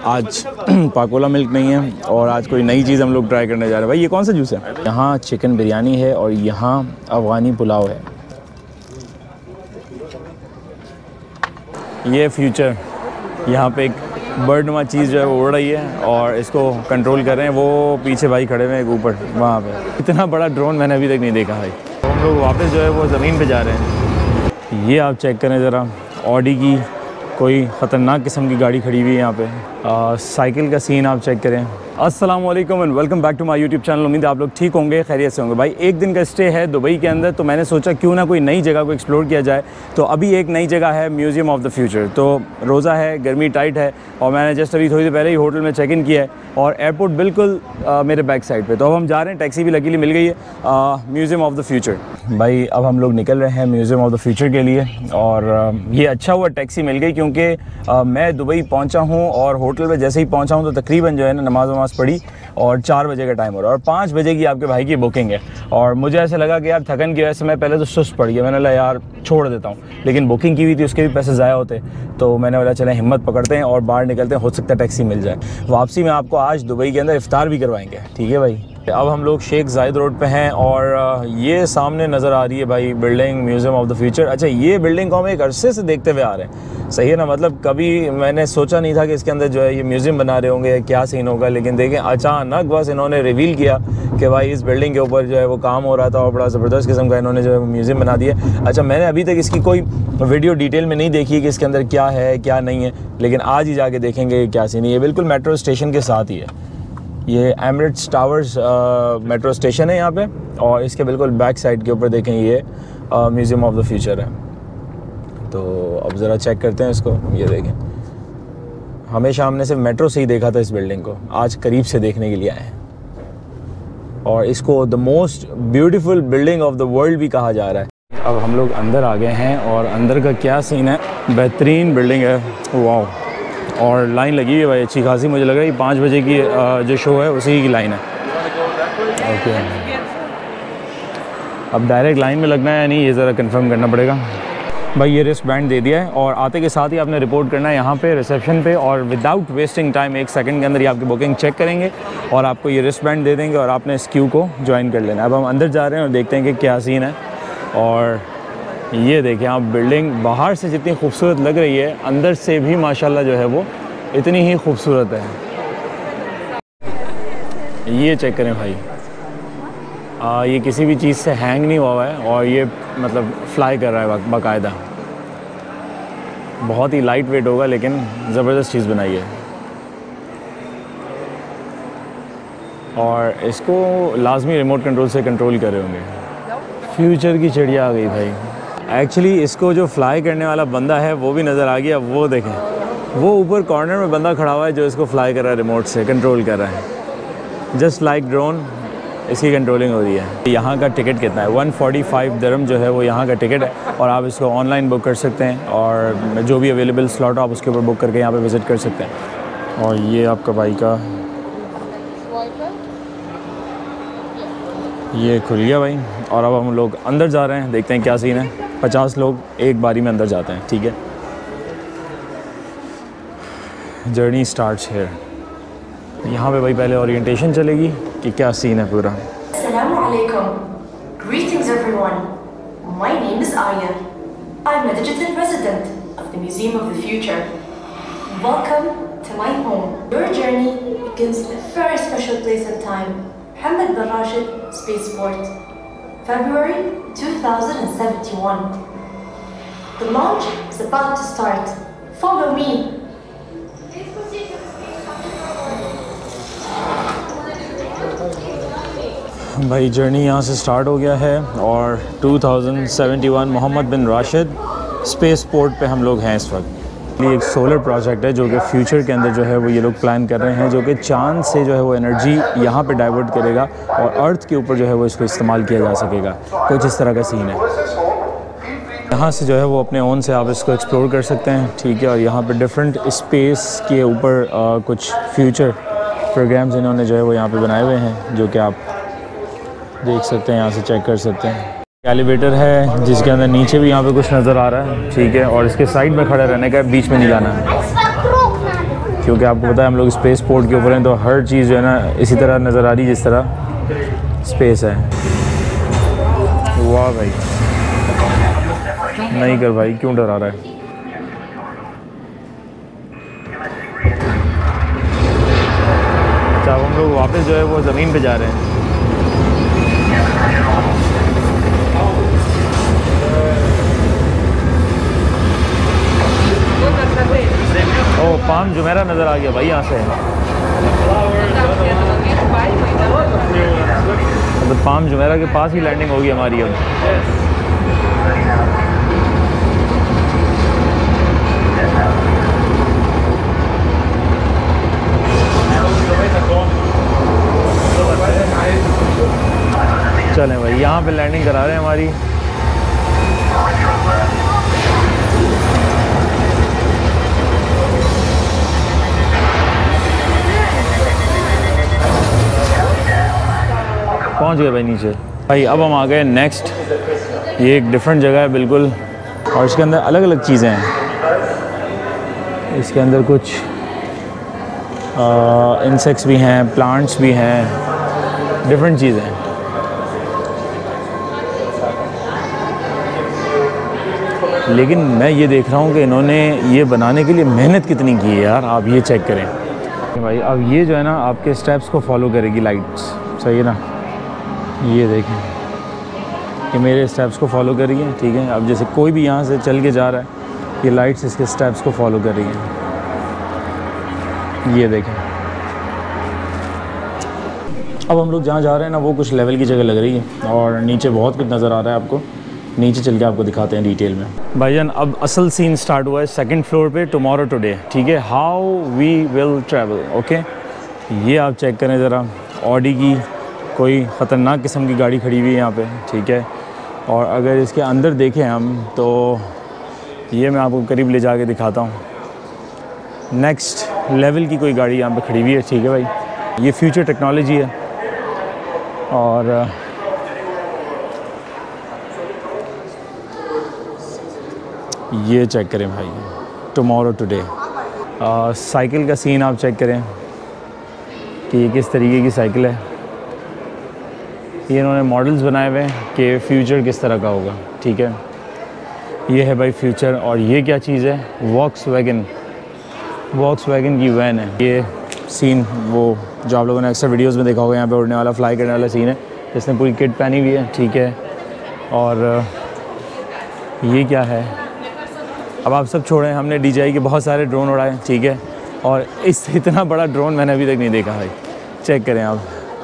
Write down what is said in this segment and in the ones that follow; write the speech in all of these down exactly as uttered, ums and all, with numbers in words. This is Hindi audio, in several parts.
आज पाकोला मिल्क नहीं है और आज कोई नई चीज़ हम लोग ट्राई करने जा रहे हैं। भाई ये कौन सा जूस है? यहाँ चिकन बिरयानी है और यहाँ अफ़गानी पुलाव है। ये फ्यूचर, यहाँ पे एक बर्डनुमा चीज़ जो है वो उड़ रही है और इसको कंट्रोल कर रहे हैं। वो पीछे भाई खड़े हुए हैं ऊपर वहाँ पे। इतना बड़ा ड्रोन मैंने अभी तक नहीं देखा भाई। तो हम लोग वापस जो है वो ज़मीन पे जा रहे हैं। ये आप चेक करें ज़रा, ऑडी की कोई ख़तरनाक किस्म की गाड़ी खड़ी हुई है यहाँ पे। आ, साइकिल का सीन आप चेक करें। अस्सलाम वालेकुम and welcome back to my YouTube channel. उम्मीद है आप लोग ठीक होंगे, खैरियत से होंगे। भाई एक दिन का स्टे है दुबई के अंदर, तो मैंने सोचा क्यों ना कोई नई जगह को एक्सप्लोर किया जाए। तो अभी एक नई जगह है म्यूज़ियम ऑफ द फ्यूचर। तो रोज़ा है, गर्मी टाइट है और मैंने जस्ट अभी थोड़ी देर पहले ही होटल में चेक इन किया है और एयरपोर्ट बिल्कुल आ, मेरे बैक साइड पे। तो अब हम जा रहे हैं, टैक्सी भी लकीली मिल गई है म्यूज़ियम ऑफ द फ्यूचर। भाई अब हम लोग निकल रहे हैं म्यूज़ियम ऑफ द फ्यूचर के लिए और आ, ये अच्छा हुआ टैक्सी मिल गई क्योंकि आ, मैं दुबई पहुंचा हूं और होटल में जैसे ही पहुंचा हूं तो तकरीबन जो है ना नमाज वमाज पढ़ी और चार बजे का टाइम हो रहा है और पाँच बजे की आपके भाई की बुकिंग है। और मुझे ऐसा लगा कि यार थकन की वजह से मैं पहले तो सुस्त पड़ गया, मैंने बोला यार छोड़ देता हूँ, लेकिन बुकिंग की हुई थी उसके भी पैसे ज़ाया होते। तो मैंने बोला चले हिम्मत पकड़ते हैं और बाहर निकलते हैं, हो सकता है टैक्सी मिल जाए। वापसी में आपको आज दुबई के अंदर इफ्तार भी करवाएंगे, ठीक है भाई। अब हम लोग शेख जायद रोड पे हैं और ये सामने नज़र आ रही है भाई building museum of the future. अच्छा, ये बिल्डिंग को हम एक अरसे से देखते हुए आ रहे हैं, सही है ना। मतलब कभी मैंने सोचा नहीं था कि इसके अंदर जो है ये म्यूज़ियम बना रहे होंगे, क्या सीन होगा, लेकिन देखें अचानक बस इन्होंने रिवील किया कि भाई इस बिल्डिंग के ऊपर जो है वो काम हो रहा था और बड़ा ज़बरदस्त किस्म का इन्होंने जो है वो म्यूज़ियम बना दिया। अच्छा, मैंने अभी तक इसकी कोई वीडियो डिटेल में नहीं देखी कि इसके अंदर क्या है क्या नहीं है, लेकिन आज ही जाके देखेंगे क्या सीन है। ये बिल्कुल मेट्रो स्टेशन के साथ ही है। ये एमिरेट्स टावर्स मेट्रो स्टेशन है यहाँ पे और इसके बिल्कुल बैक साइड के ऊपर देखें ये म्यूज़ियम ऑफ द फ्यूचर है। तो अब ज़रा चेक करते हैं इसको। ये देखें, हमेशा हमने सिर्फ मेट्रो से ही देखा था इस बिल्डिंग को, आज करीब से देखने के लिए आए हैं और इसको the most beautiful building of the world भी कहा जा रहा है। अब हम लोग अंदर आ गए हैं और अंदर का क्या सीन है, बेहतरीन बिल्डिंग है, वाह। और लाइन लगी हुई है भाई अच्छी खासी, मुझे लग रहा है पाँच बजे की जो शो है उसी की लाइन है। ओके, अब डायरेक्ट लाइन में लगना है या नहीं ये ज़रा कंफर्म करना पड़ेगा। भाई ये रिस्ट बैंड दे दिया है और आते के साथ ही आपने रिपोर्ट करना है यहाँ पे रिसेप्शन पे और विदाउट वेस्टिंग टाइम एक सेकंड के अंदर ही आपकी बुकिंग चेक करेंगे और आपको ये रिस्ट बैंड दे देंगे और आपने इस क्यू को ज्वाइन कर लेना है। अब हम अंदर जा रहे हैं और देखते हैं कि क्या सीन है। और ये देखें आप, बिल्डिंग बाहर से जितनी खूबसूरत लग रही है अंदर से भी माशाल्लाह जो है वो इतनी ही खूबसूरत है। ये चेक करें भाई, आ, ये किसी भी चीज़ से हैंग नहीं हुआ हुआ है और ये मतलब फ्लाई कर रहा है बाकायदा। बहुत ही लाइट वेट होगा लेकिन ज़बरदस्त चीज़ बनाई है और इसको लाजमी रिमोट कंट्रोल से कंट्रोल कर रहे होंगे। फ्यूचर की चिड़िया आ गई भाई। एक्चुअली इसको जो फ्लाई करने वाला बंदा है वो भी नज़र आ गया। वो देखें, वो ऊपर कॉर्नर में बंदा खड़ा हुआ है जो इसको फ्लाई कर रहा है, रिमोट से कंट्रोल कर रहा है। जस्ट लाइक ड्रोन इसकी कंट्रोलिंग हो रही है। यहाँ का टिकट कितना है? वन फोर्टी फाइव दरम जो है वो यहाँ का टिकट है और आप इसको ऑनलाइन बुक कर सकते हैं और जो भी अवेलेबल स्लॉट आप उसके ऊपर बुक करके यहाँ पे विज़िट कर सकते हैं। और ये आपका भाई का ये खुल गया भाई और अब हम लोग अंदर जा रहे हैं, देखते हैं क्या सीन है। पचास लोग एक बारी में अंदर जाते हैं, ठीक है। Journey starts here. यहाँ पे भाई पहले ओरिएंटेशन चलेगी कि क्या सीन है पूरा। Assalamu alaikum. Greetings everyone. My name is Aya. I'm a digital resident of the Museum of the Future. Welcome to my home. Your journey begins in a very special place and time. Mohammed bin Rashid Spaceport, February two thousand seventy-one. The launch is about to start. Follow me. भाई जर्नी यहाँ से स्टार्ट हो गया है और two thousand seventy one Mohammed bin Rashid space port पे हम लोग हैं इस वक्त। ये एक सोलर प्रोजेक्ट है जो कि फ्यूचर के अंदर जो है वो ये लोग प्लान कर रहे हैं, जो कि चांद से जो है वो एनर्जी यहाँ पे डाइवर्ट करेगा और अर्थ के ऊपर जो है वो इसको इस्तेमाल किया जा सकेगा। कुछ इस तरह का सीन है। यहाँ से जो है वो अपने ओन से आप इसको एक्सप्लोर कर सकते हैं, ठीक है। और यहाँ पे डिफरेंट स्पेस के ऊपर कुछ फ्यूचर प्रोग्राम्स इन्होंने जो है वो यहाँ पे बनाए हुए हैं जो कि आप देख सकते हैं, यहाँ से चेक कर सकते हैं। एलिवेटर है जिसके अंदर नीचे भी यहाँ पे कुछ नज़र आ रहा है, ठीक है। और इसके साइड में खड़े रहने का, बीच में नहीं जाना है, क्योंकि आपको पता है हम लोग स्पेस पोर्ट के ऊपर हैं, तो हर चीज़ जो है ना इसी तरह नज़र आ रही जिस तरह स्पेस है। वाह भाई, नहीं कर भाई, क्यों डरा रहा है। अच्छा, अब हम लोग वापस जो है वो ज़मीन पे जा रहे हैं। ओ, पाम जुमेरा नज़र आ गया भाई यहाँ से। अब पाम जुमेरा के पास ही लैंडिंग होगी हमारी अब। चलें भाई, यहाँ पे लैंडिंग करा रहे हैं हमारी। पहुँच गए भाई नीचे। भाई अब हम आ गए नेक्स्ट, ये एक डिफरेंट जगह है बिल्कुल, और इसके अंदर अलग अलग चीज़ें हैं। इसके अंदर कुछ इंसेक्ट्स भी हैं, प्लांट्स भी हैं, डिफरेंट चीज़ें हैं। लेकिन मैं ये देख रहा हूँ कि इन्होंने ये बनाने के लिए मेहनत कितनी की है यार। आप ये चेक करें भाई, अब ये जो है ना आपके स्टेप्स को फॉलो करेगी लाइट्स, सही है ना। ये देखें कि मेरे स्टेप्स को फॉलो कर रही है, ठीक है। अब जैसे कोई भी यहाँ से चल के जा रहा है, ये लाइट्स इसके स्टेप्स को फॉलो कर रही हैं। ये देखें, अब हम लोग जहाँ जा रहे हैं ना वो कुछ लेवल की जगह लग रही है, और नीचे बहुत कुछ नज़र आ रहा है आपको। नीचे चल के आपको दिखाते हैं डिटेल में। भाईजान अब असल सीन स्टार्ट हुआ है सेकंड फ्लोर पे, टुमारो टुडे, ठीक है। How we will travel, okay. ये आप चेक करें ज़रा, ऑडी की कोई ख़तरनाक किस्म की गाड़ी खड़ी हुई है यहाँ पे, ठीक है। और अगर इसके अंदर देखें हम तो ये मैं आपको करीब ले जाके दिखाता हूँ। नेक्स्ट लेवल की कोई गाड़ी यहाँ पे खड़ी हुई है, ठीक है भाई। ये फ्यूचर टेक्नोलॉजी है। और ये चेक करें भाई, टुमारो टुडे। साइकिल का सीन आप चेक करें कि ये किस तरीके की साइकिल है। ये इन्होंने मॉडल्स बनाए हुए हैं कि फ्यूचर किस तरह का होगा, ठीक है। ये है भाई फ्यूचर। और ये क्या चीज़ है, वॉक्सवैगन, वॉक्सवैगन की वैन है। ये सीन वो जो आप लोगों ने अक्सर वीडियोस में देखा होगा, यहाँ पे उड़ने वाला, फ्लाई करने वाला सीन है। इसने पूरी किट पहनी हुई है, ठीक है। और ये क्या है, अब आप सब छोड़ें, हमने डी जे आई के बहुत सारे ड्रोन उड़ाए, ठीक है। और इस इतना बड़ा ड्रोन मैंने अभी तक नहीं देखा भाई। चेक करें आप,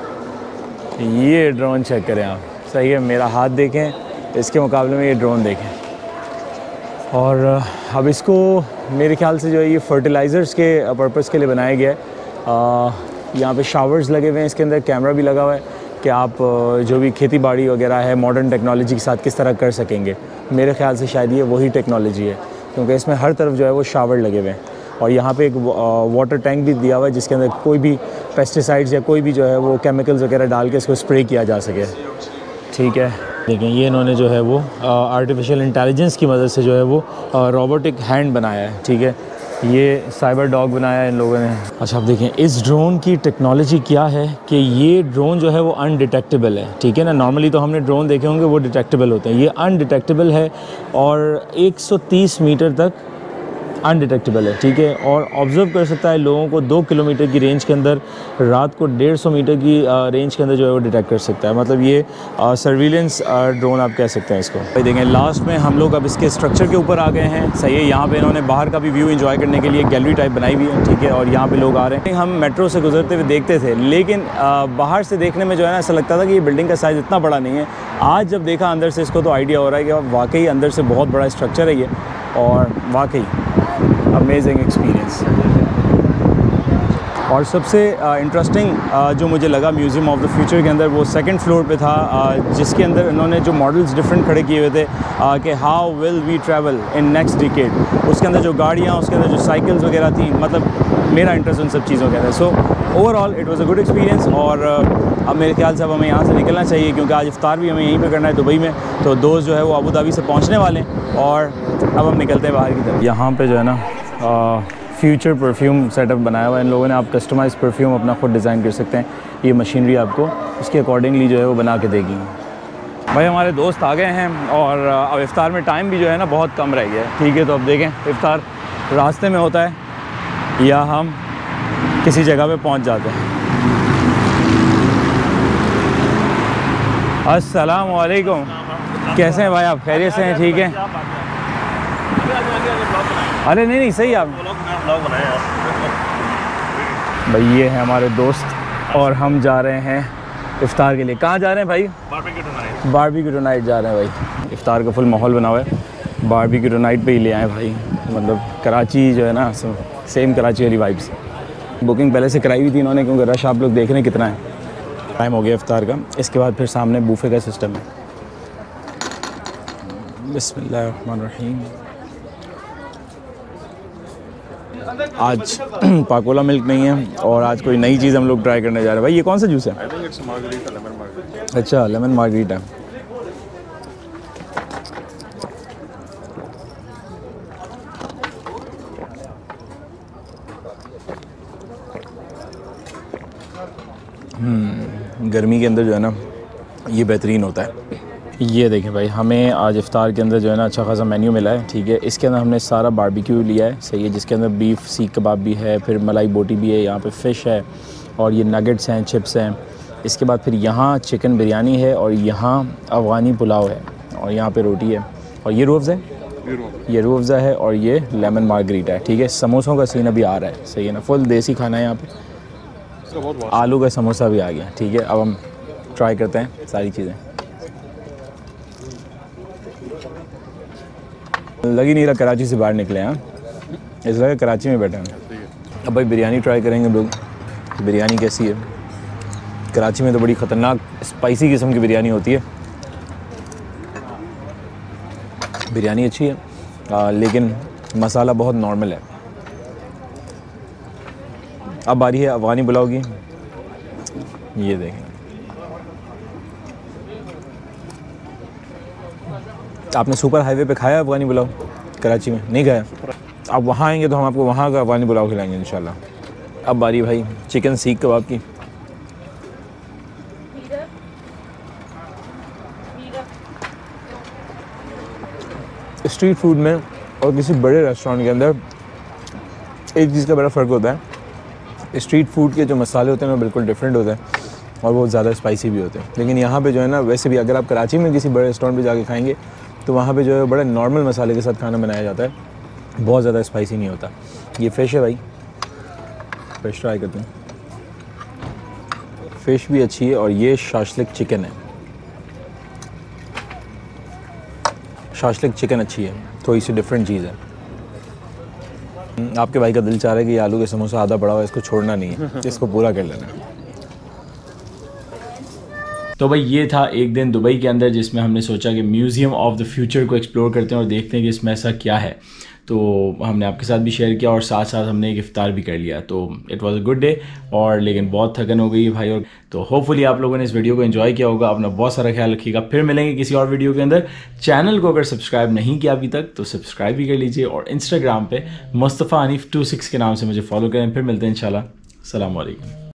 ये ड्रोन चेक करें आप, सही है। मेरा हाथ देखें, इसके मुकाबले में ये ड्रोन देखें। और अब इसको मेरे ख्याल से जो है ये फर्टिलाइज़र्स के पर्पस के लिए बनाया गया है। यहाँ पे शावर्स लगे हुए हैं, इसके अंदर कैमरा भी लगा हुआ है कि आप जो भी खेती बाड़ी वगैरह है मॉडर्न टेक्नोलॉजी के साथ किस तरह कर सकेंगे। मेरे ख्याल से शायद ये वही टेक्नोलॉजी है, क्योंकि इसमें हर तरफ जो है वो शावर लगे हुए हैं। और यहाँ पे एक वाटर टैंक भी दिया हुआ है जिसके अंदर कोई भी पेस्टिसाइड्स या कोई भी जो है वो केमिकल्स वगैरह डाल के इसको स्प्रे किया जा सके, ठीक है। देखें, ये इन्होंने जो है वो आर्टिफिशियल इंटेलिजेंस की मदद से जो है वो रोबोटिक हैंड बनाया है, ठीक है। ये साइबर डॉग बनाया है इन लोगों ने। अच्छा, आप देखें इस ड्रोन की टेक्नोलॉजी क्या है कि ये ड्रोन जो है वो अनडिटेक्टेबल है, ठीक है ना। नॉर्मली तो हमने ड्रोन देखे होंगे वो डिटेक्टेबल होते हैं, ये अनडिटेक्टेबल है और एक सौ तीस मीटर तक अनडिटेक्टेबल है, ठीक है। और ऑब्ज़र्व कर सकता है लोगों को दो किलोमीटर की रेंज के अंदर, रात को डेढ़ सौ मीटर की रेंज के अंदर जो है वो डिटेक्ट कर सकता है। मतलब ये सर्विलेंस ड्रोन आप कह सकते हैं इसको। भाई देखें, लास्ट में हम लोग अब इसके स्ट्रक्चर के ऊपर आ गए हैं, सही है। यहाँ पे इन्होंने बाहर का भी व्यू एंजॉय करने के लिए गैलरी टाइप बनाई हुई है, ठीक है। और यहाँ पे लोग आ रहे हैं। हम मेट्रो से गुजरते हुए देखते थे, लेकिन बाहर से देखने में जो है ना ऐसा लगता था कि ये बिल्डिंग का साइज़ इतना बड़ा नहीं है। आज जब देखा अंदर से इसको तो आइडिया हो रहा है कि वाकई अंदर से बहुत बड़ा स्ट्रक्चर है ये, और वाकई अमेजिंग एक्सपीरियंस। और सबसे इंटरेस्टिंग uh, uh, जो मुझे लगा म्यूज़ियम ऑफ द फ्यूचर के अंदर, वो सेकंड फ्लोर पे था, uh, जिसके अंदर इन्होंने जो मॉडल्स डिफरेंट खड़े किए हुए थे uh, कि how will we travel in next decade. उसके अंदर जो गाड़ियाँ, उसके अंदर जो साइकिल्स वगैरह थी, मतलब मेरा इंटरेस्ट उन सब चीज़ों के अंदर। So overall it was a good experience. और uh, अब मेरे ख्याल से अब हमें यहाँ से निकलना चाहिए, क्योंकि आज इफ्तार भी हमें यहीं पर करना है दुबई में। तो दोस्त जो है वो अबू धाबी से पहुँचने वाले हैं, और अब हम निकलते हैं बाहर की तरफ। यहाँ पर जो है ना फ्यूचर परफ्यूम सेटअप बनाया हुआ है इन लोगों ने। आप कस्टमाइज परफ्यूम अपना खुद डिज़ाइन कर सकते हैं। ये मशीनरी आपको उसके अकॉर्डिंगली जो है वो बना के देगी। भाई हमारे दोस्त आ गए हैं और अब इफ़्तार में टाइम भी जो है ना बहुत कम रह गया है। ठीक है, तो अब देखें इफ़्तार रास्ते में होता है या हम किसी जगह पे पहुंच जाते हैं। अस्सलाम वालेकुम, कैसे हैं भाई आप? खैरियत से हैं? ठीक है। अरे नहीं नहीं सही आप भाई। ये है हमारे दोस्त और हम जा रहे हैं इफ़्तार के लिए। कहाँ जा रहे हैं भाई? Barbecue tonight. बारबेक्यू टुनाइट जा रहे हैं भाई। इफ़्तार का फुल माहौल बना हुआ है। बारबेक्यू टुनाइट पे ही ले आए भाई। मतलब कराची जो है ना सेम कराची वाली वाइब्स। बुकिंग पहले से कराई हुई थी इन्होंने क्योंकि रश आप लोग देख रहे हैं कितना है। टाइम हो गया इफ़्तार का। इसके बाद फिर सामने बूफे का सिस्टम है। बिस्मिल्लाहिर्रहमानिर्रहीम। आज पाकोला मिल्क नहीं है और आज कोई नई चीज़ हम लोग ट्राई करने जा रहे हैं। भाई ये कौन सा जूस है? अच्छा, लेमन मार्गरीटा। हम्म गर्मी के अंदर जो है ना ये बेहतरीन होता है। ये देखें भाई, हमें आज इफ़्तार के अंदर जो है ना अच्छा खासा मेन्यू मिला है। ठीक है, इसके अंदर हमने सारा बारबेक्यू लिया है। सही है, जिसके अंदर बीफ सीख कबाब भी है, फिर मलाई बोटी भी है, यहाँ पे फ़िश है और ये नगेट्स हैं, चिप्स हैं। इसके बाद फिर यहाँ चिकन बिरयानी है और यहाँ अफ़गानी पुलाव है और यहाँ पे रोटी है और ये रूह अफ़ज़ा है, ये रूह अफ़ज़ा है और ये लेमन मार्गरीटा है। ठीक है, समोसों का सीन अभी आ रहा है। सही है ना, फुल देसी खाना है यहाँ पे। आलू का समोसा भी आ गया। ठीक है, अब हम ट्राई करते हैं सारी चीज़ें। लग ही नहीं रहा कराची से बाहर निकले हैं, इस लगा कराची में बैठे हैं। अब भाई बिरयानी ट्राई करेंगे लोग, बिरयानी कैसी है। कराची में तो बड़ी ख़तरनाक स्पाइसी किस्म की बिरयानी होती है। बिरयानी अच्छी है आ, लेकिन मसाला बहुत नॉर्मल है। अब बारी है अफ़गानी पुलाव की। ये देखें, आपने सुपर हाईवे पे खाया अफ़गानी पुलाव? कराची में नहीं खाया? आप वहाँ आएंगे तो हम आपको वहाँ का अफ़गानी पुलाव खिलाएंगे इंशाल्लाह। अब बारी भाई चिकन सीख कबाब की। स्ट्रीट फूड में और किसी बड़े रेस्टोरेंट के अंदर एक चीज़ का बड़ा फ़र्क होता है, स्ट्रीट फूड के जो मसाले होते हैं वो बिल्कुल डिफरेंट होते हैं और वो ज़्यादा स्पाइसी भी होते हैं। लेकिन यहाँ पे जो है ना, वैसे भी अगर आप कराची में किसी बड़े रेस्टोरेंट पे जाके खाएंगे तो वहाँ पे जो है बड़े नॉर्मल मसाले के साथ खाना बनाया जाता है, बहुत ज़्यादा स्पाइसी नहीं होता। ये फ़िश है भाई, फ़िश ट्राई करते हैं। फ़िश भी अच्छी है और ये शाशलिक चिकन है। शाशलिक चिकन अच्छी है, थोड़ी सी डिफरेंट चीज़ है। आपके भाई का दिल चाह रहा है कि ये आलू के समोसा आधा पड़ा हुआ है, इसको छोड़ना नहीं है, इसको पूरा कर लेना है। तो भाई ये था एक दिन दुबई के अंदर जिसमें हमने सोचा कि म्यूज़ियम ऑफ द फ्यूचर को एक्सप्लोर करते हैं और देखते हैं कि इसमें ऐसा क्या है। तो हमने आपके साथ भी शेयर किया और साथ साथ हमने एक इफ्तार भी कर लिया। तो it was a good day और लेकिन बहुत थकन हो गई है भाई। और तो होपफुली आप लोगों ने इस वीडियो को एंजॉय किया होगा। अपना बहुत सारा ख्याल रखिएगा। फिर मिलेंगे किसी और वीडियो के अंदर। चैनल को अगर सब्सक्राइब नहीं किया अभी तक तो सब्सक्राइब भी कर लीजिए और इंस्टाग्राम पे मुस्तफ़ा हनीफ टू सिक्स के नाम से मुझे फॉलो करें। फिर मिलते हैं इंशाल्लाह। अस्सलाम वालेकुम।